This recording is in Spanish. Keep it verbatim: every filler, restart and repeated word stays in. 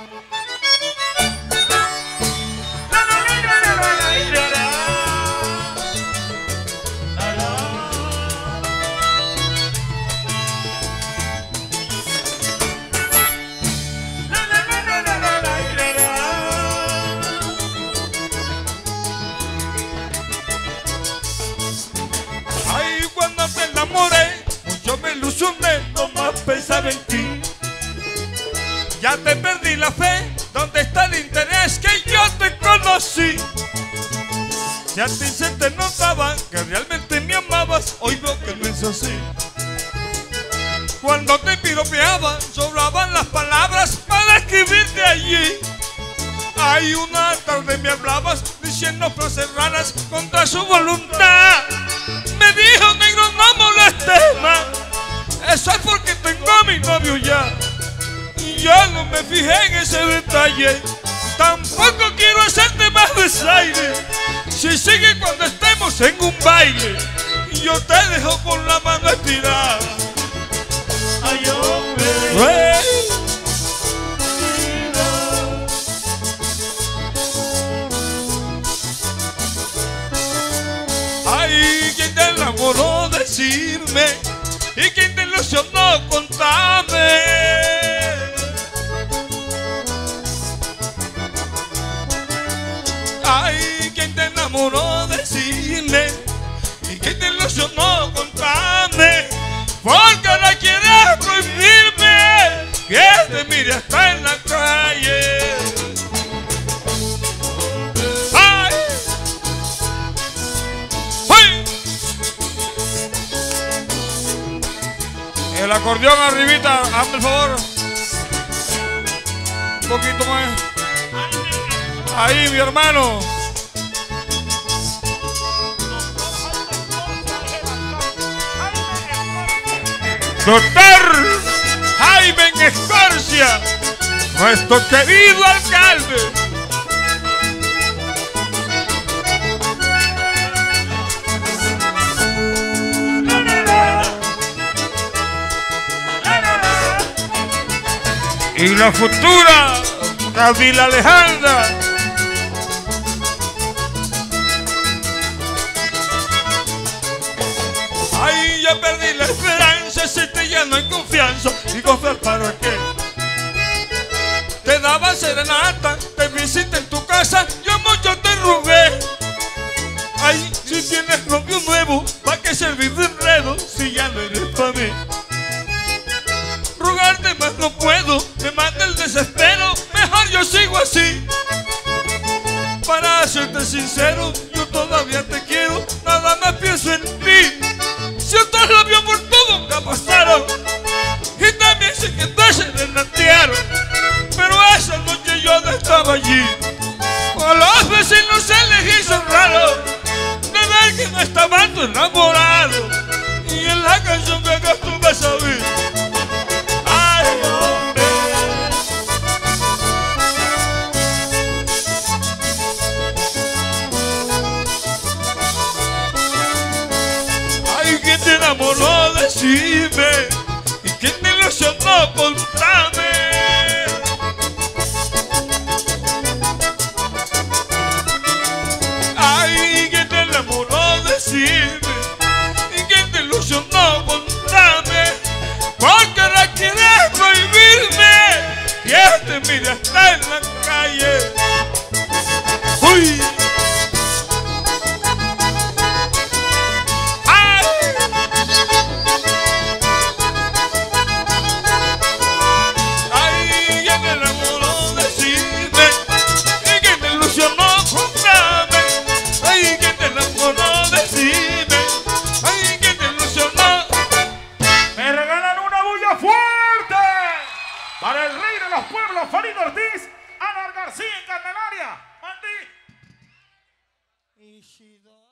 Ay, cuando te enamoré, mucho me ilusioné, no más pensaba en ti. Ya te perdí la fe, ¿dónde está el interés que yo te conocí? Si a ti se te notaba que realmente me amabas, hoy veo que no es así. Cuando te piropeaban, sobraban las palabras para escribirte allí. Ay, una tarde me hablabas diciendo frases raras contra su voluntad. Me dijo, negro, no molestes más, eso es porque tengo a mi novio ya. Y yo no me fijé en ese detalle, tampoco quiero hacerte más desaire. Si sigue cuando estemos en un baile, yo te dejo con la mano estirada. Ay, hombre, Hey. Ay, ¿quién te enamoró? Decirme. ¿Y quién te ilusionó? Contame. Ay, ¿quién te enamoró? Decirme. ¿Y quién te ilusionó? Contame. Porque ahora quieres prohibirme que te mire hasta en la calle. Ay. Ay. El acordeón arribita, hazme el favor. Un poquito más. Ahí, mi hermano. Doctor Jaime Escorcia, nuestro querido alcalde. Y la futura Kabila Alejandra. Ay, ya perdí la esperanza, si te ya no hay confianza. ¿Y confiar para qué? Te daba serenata, te visité en tu casa, yo mucho te rogué. Ay, si tienes novio nuevo, ¿para qué servir de enredo si ya no eres para mí? Rogarte más no puedo, me mata el desespero, mejor yo sigo así. Para serte sincero, yo todavía te quiero, nada más pienso en ti. Si otros lo vio por todo que pasaron, y también sé que te serenatearon, pero esa noche yo no estaba allí. A los vecinos se les hizo raro de ver que no estaba tu enamorado. Y en la canción que acá tú vas a oír, ay, hombre. Ay, ¿quién te enamoró? Decime. ¿Y quién te ilusionó? Contame. Ay, ¿quién te enamoró? Decime. ¿Y quién te ilusionó? Contame. Porque ahora quieres prohibirme que te mire hasta en la calle. Uy. Ay. Ay, ¿quién te enamoró? Decime. ¿Y quién te ilusionó? Contame. Ay, ¿quién te enamoró? Decime. Ay, ¿quién te ilusionó? me regalan una bulla fuerte para el rey de los pueblos, Farid Ortiz, Ana García en Candelaria. Mandi. Ishida.